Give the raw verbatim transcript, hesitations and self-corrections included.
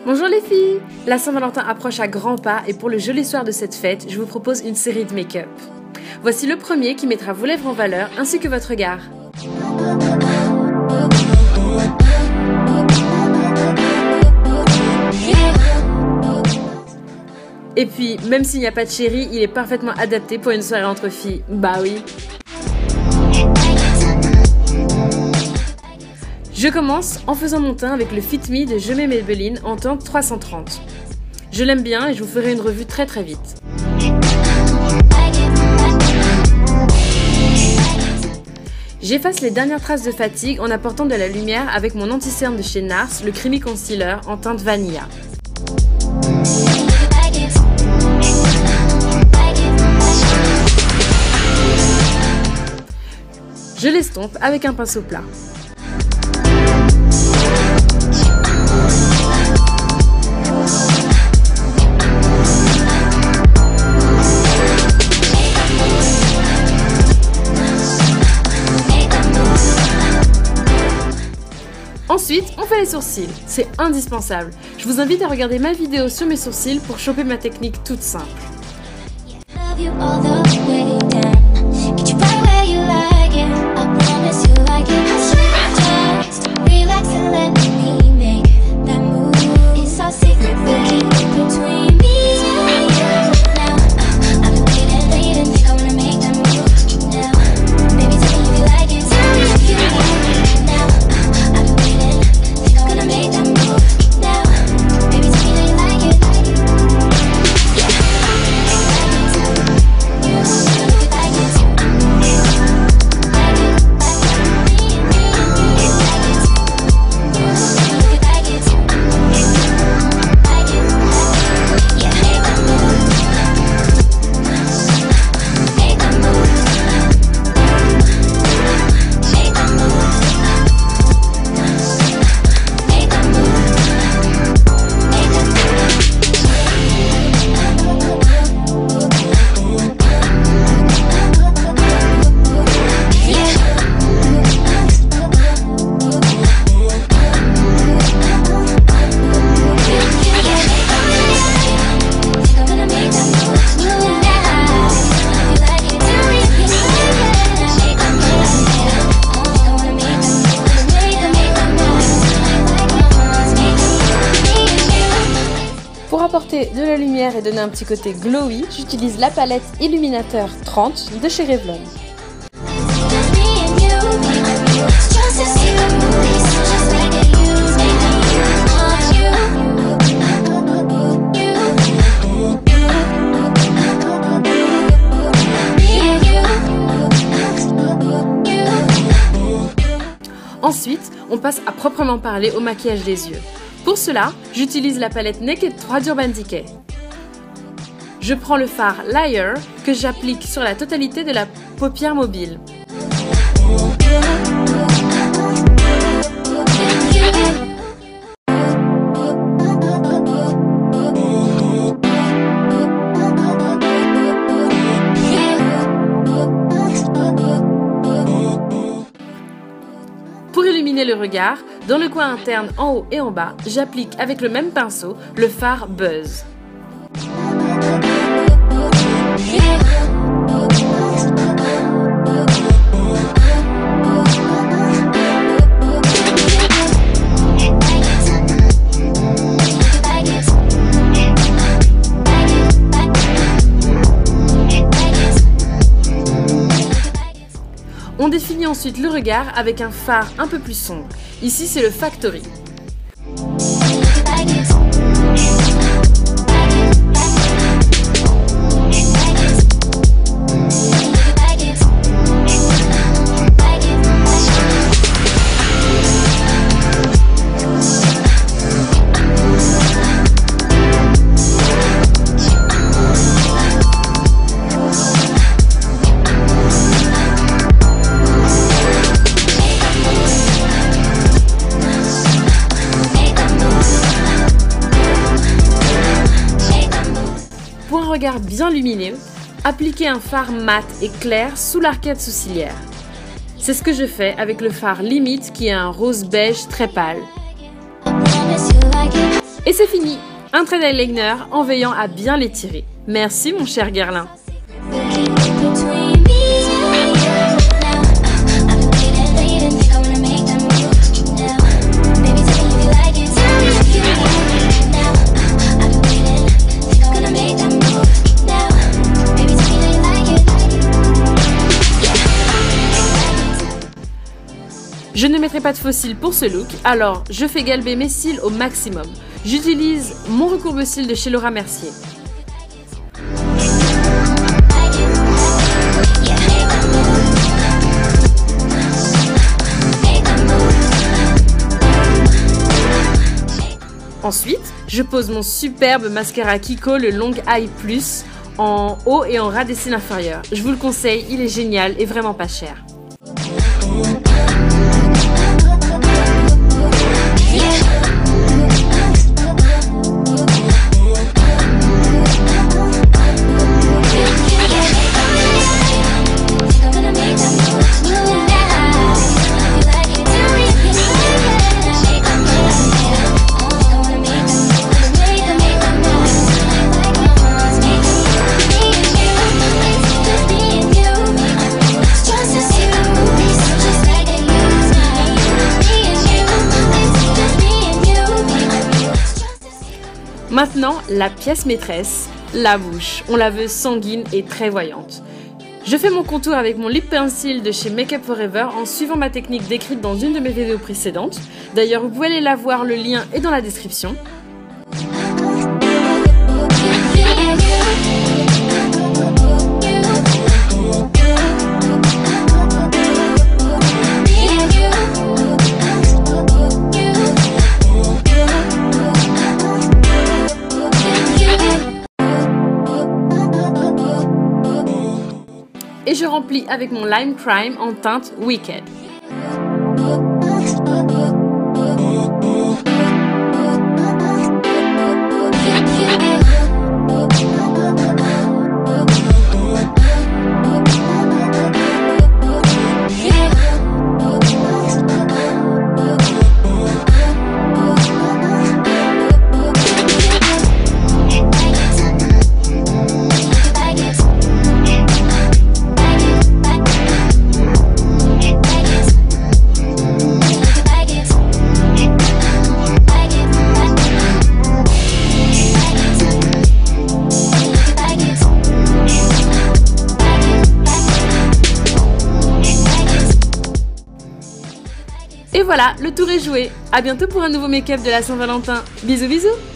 Bonjour les filles! La Saint-Valentin approche à grands pas et pour le joli soir de cette fête, je vous propose une série de make-up. Voici le premier qui mettra vos lèvres en valeur ainsi que votre regard. Et puis, même s'il n'y a pas de chéri, il est parfaitement adapté pour une soirée entre filles. Bah oui! Je commence en faisant mon teint avec le Fit Me de Je mets Maybelline en teint trois cent trente. Je l'aime bien et je vous ferai une revue très très vite. J'efface les dernières traces de fatigue en apportant de la lumière avec mon anti-cerne de chez Nars, le Creamy Concealer en teinte Vanilla. Je l'estompe avec un pinceau plat. Ensuite, on fait les sourcils. C'est indispensable. Je vous invite à regarder ma vidéo sur mes sourcils pour choper ma technique toute simple. Pour apporter de la lumière et donner un petit côté glowy, j'utilise la palette Illuminateur trente de chez Revlon. Ensuite, on passe à proprement parler au maquillage des yeux. Pour cela, j'utilise la palette Naked trois d'Urban Decay. Je prends le fard Liar que j'applique sur la totalité de la paupière mobile. Pour illuminer le regard, dans le coin interne en haut et en bas, j'applique avec le même pinceau le fard Buzz. On définit ensuite le regard avec un fard un peu plus sombre. Ici, c'est le Factory. Pour un regard bien lumineux, appliquez un fard mat et clair sous l'arcade sourcilière. C'est ce que je fais avec le fard Limite qui est un rose beige très pâle. Et c'est fini! Un trait d'eyeliner en veillant à bien l'étirer. Merci mon cher Guerlain. Je ne mettrai pas de faux cils pour ce look, alors je fais galber mes cils au maximum. J'utilise mon recourbe-cils de chez Laura Mercier. Ensuite, je pose mon superbe mascara Kiko, le Long Eye Plus, en haut et en ras des cils inférieurs. Je vous le conseille, il est génial et vraiment pas cher. Maintenant, la pièce maîtresse, la bouche. On la veut sanguine et très voyante. Je fais mon contour avec mon lip pencil de chez Make Up For Ever en suivant ma technique décrite dans une de mes vidéos précédentes. D'ailleurs, vous pouvez aller la voir, le lien est dans la description. Et je remplis avec mon Lime Crime en teinte Wicked. Et voilà, le tour est joué. À bientôt pour un nouveau make-up de la Saint-Valentin. Bisous bisous.